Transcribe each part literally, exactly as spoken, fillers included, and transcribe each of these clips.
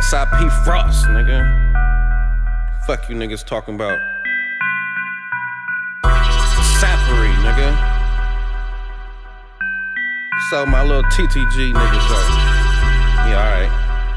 S I P Frost, nigga. Fuck you niggas talking about. Sappery, nigga. So my little T T G niggas are. Yeah, alright.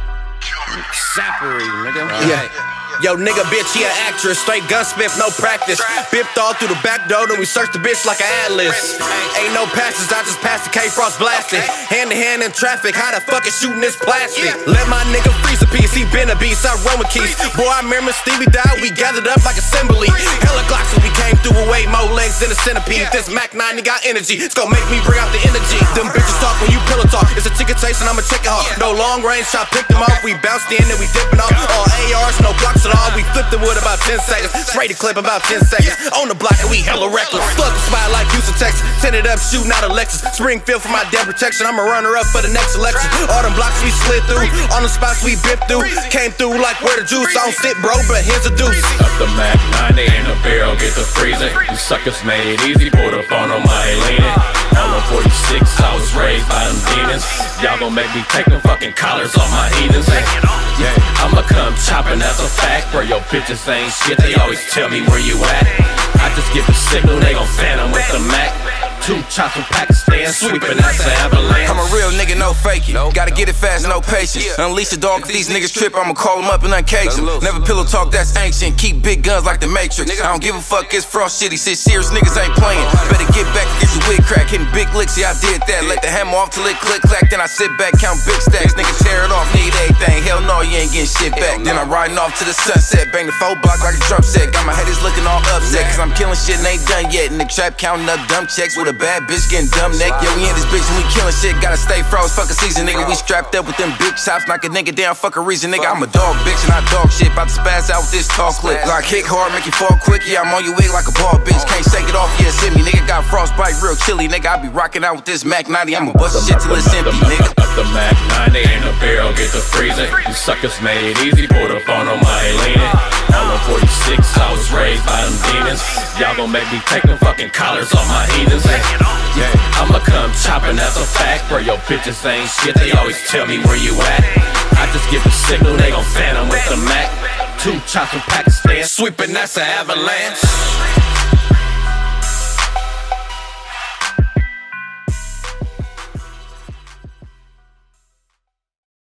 Sappery, nigga. All yeah. right. Yo, nigga, bitch, he an actress. Straight gunsmith, no practice. Bipped all through the back door, then we searched the bitch like an atlas. Ain't no passes, I just passed the K-Frost blasting. Hand to hand in traffic, how the fuck is shooting this plastic? Let my nigga freeze a piece, he been a beast, I run with keys. Boy, I remember Stevie died, we gathered up like assembly. Hella Glocks when we came through with way more legs than a centipede. This Mac nine, he got energy, it's gon' make me bring out the energy. Them bitches talk when you pillow talk, it's a ticket chase and I'ma check it hard. No long range shot, pick them off, we bounced in and we dipping off. All A Rs, no Glocks at all, we flipped the wood about ten seconds. Spray the clip about ten seconds. On the block and we hella reckless. Flood the spot like Houston, Texas. Tinted up, shooting out a Lexus. Springfield for my damn protection. I'm a runner up for the next election. All them blocks we slid through, on the spots we bipped through. Came through like where the juice. I don't sit, bro, but here's a deuce. Up the Mac ninety in the barrel, get the freezing. You suckers made it easy, pulled up on them, I ain't leaning. On the forty-six, I was raised by them demons. Y'all gon' make me take them fucking collars off my heathens. Yeah, I'ma come chopping, that's a fact. Bro, your bitches ain't shit, they always tell me where you at. I just give a signal, they gon' fan them with the Mac. Two chops from Pakistan, sweeping that's an avalanche. I'm a real nigga, no faking. Gotta get it fast, no patience. Unleash the dog, if these niggas trip, I'ma call them up and uncage them. Never pillow talk, that's ancient. Keep big guns like the Matrix. I don't give a fuck, it's Frost shit. He said serious niggas ain't playing. Better get back, get your wig crack. Hitting big licks, yeah, I did that. Let the hammer off till it click clack. Then I sit back, count big stacks. Niggas tear it off, need everything. Hell no, you ain't getting shit back. Then I'm riding off to the sunset. Bang the four block like a drum set. Got my headers looking all upset, cause I'm killing shit and ain't done yet. In the trap, counting up dumb checks with a bad bitch getting dumb neck. Yo, we in this bitch and we killing shit. Gotta stay froze, fuck a season, nigga. We strapped up with them big chops. Knock a nigga down, fuck a reason, nigga. I'm a dog bitch and I dog shit. About to spaz out with this talk clip. Like kick hard, make you fall quick. Yeah, I'm on your wig like a ball bitch. Can't shake it off, yeah, send me. Nigga got frostbite real chilly, nigga. I be rocking out with this Mac ninety. I'ma bust shit till it's empty, nigga. Up the Mac ninety in the barrel, get the freezing. You suckers made it easy, pulled up on them, I ain't leaning. On the forty-six, I was raised by them demons. Y'all gon' make me take them fucking collars off my heathens. Yeah, I'ma come chopping, that's a fact. Bro, your bitches ain't shit, they always tell me where you at. I just give a signal, they gon' fan them with the Mac. Two chops from Pakistan, sweeping, that's an avalanche.